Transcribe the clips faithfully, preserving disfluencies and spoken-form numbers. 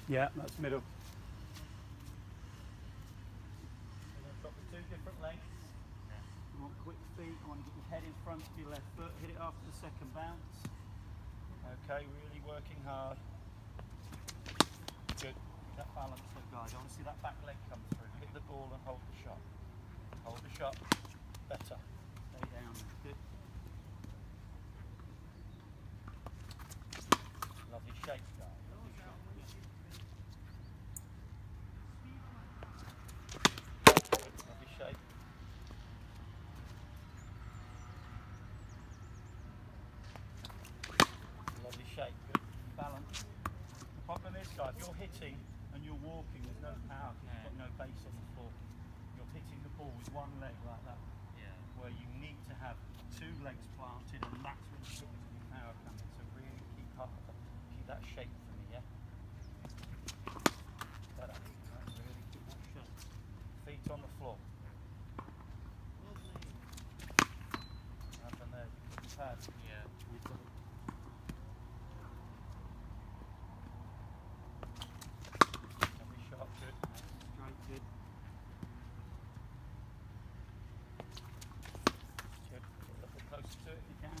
Yeah, that's middle. We're going to drop the two different lengths. Yeah. You want quick feet, I want to get your head in front of your left foot, hit it after the second bounce. Okay, really working hard. Good. That balance look, guys. I want to see that back leg come through. Hit the ball and hold the shot. Hold the shot. Better. Stay down. Good. Lovely shape, guys. Lovely shot. Lovely shape. Lovely shape. Good. Balance. The problem is, guys, if you're hitting and you're walking, there's no power because you've got no base on the floor. You're hitting the ball with one leg like that. Yeah. Where you need to have two legs planted, and that's when the quickness of your power comes in. So really keep up, keep that shape for me, yeah? Better. Right, really keep that shape. Feet on the floor. Up and there, you put your pad. Yeah. You've got it. Lovely shot, good. Straight, good. Good. Get a little closer to it if you can.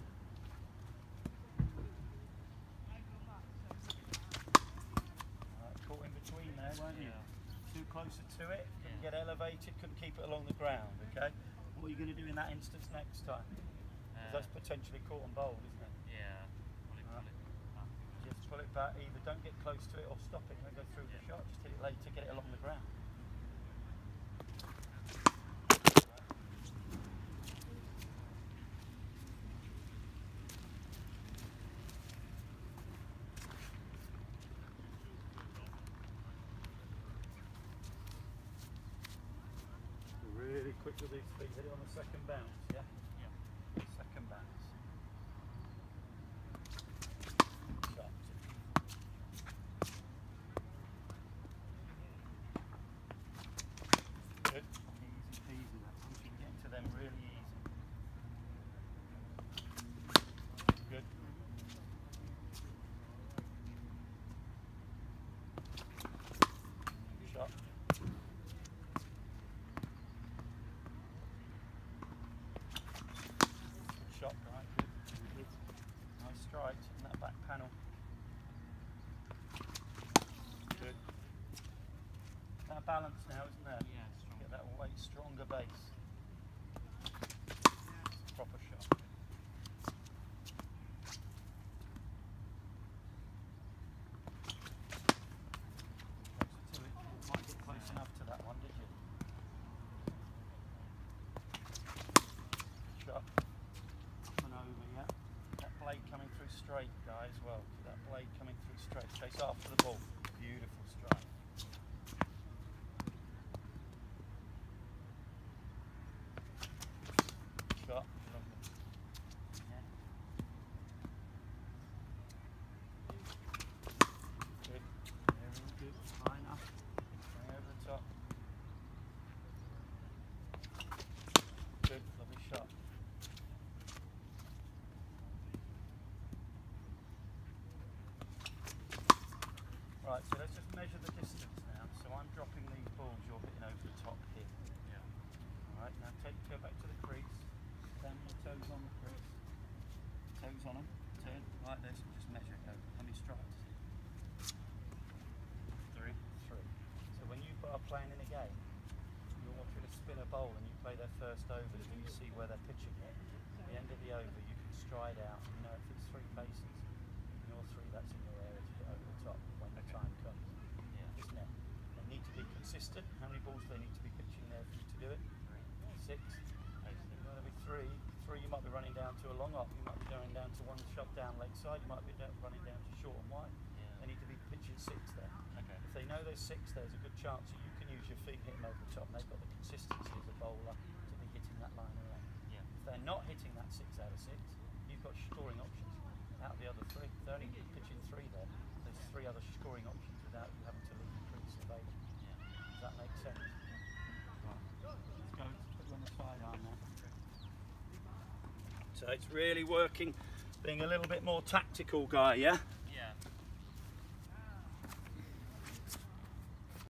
Right, caught in between there, weren't you? Yeah. Too closer to it, couldn't yeah. get elevated, couldn't keep it along the ground, okay? What are you going to do in that instance next time? Because uh, that's potentially caught and bowled, isn't it? Yeah. Pull it, pull it back. Just pull it back, either don't get close to it or stop it and go through yeah. the shot, just hit it later, get it along the ground. Really quick with these feet, hit it on the second bounce, yeah? Yeah. Second bounce. Shot. Good. Easy peasy, that. So you can get into them really easy. Good. Shot. Shot, right, good. Good. Nice strike in that back panel. Good. That balance now, isn't there? Yeah, strong. Get that way stronger base. Proper shot. Closer to it. You might get close enough to that one, did you? Shot. Up and over, yeah. That blade coming through straight, guys, well. That blade coming through straight. Chase after the ball. Beautiful strike. Shot. Lovely. Yeah. Good. Very good. High enough. Bring over the top. Good. Lovely shot. Right, so let's just measure the distance now. So I'm dropping these balls, you're hitting over the top here. Yeah. Alright, now take go back to the crease. Stand your toes on the crease. Toes on them. Turn like this and just measure. Go. How many strikes? Three. Three. So when you are playing in a game, you're watching a spinner bowl and you play their first overs and you see where they're pitching it. At the end of the over, you can stride out. You know if it's three paces, in your three, that's in your area to get over the top when the time comes. Yeah. Isn't it? They need to be consistent. How many balls do they need to be pitching there for you to do it? Six. There's going to be three. Three, you might be running down to a long up. You might be going down to one shot down leg side. You might be down, running down to short and wide. Yeah. They need to be pitching six there. Okay. If they know there's six, there's a good chance that you can use your feet hitting over the top. And they've got the consistency as a bowler to be hitting that line around. Yeah. If they're not hitting that six out of six, you've got scoring options out of the other three. If they're only pitching three there, there's three other scoring options without you having to leave the crease available. Yeah. Does that make sense? Right. Let's go. Let's put you on the sidearm now. So it's really working, being a little bit more tactical, guy, yeah?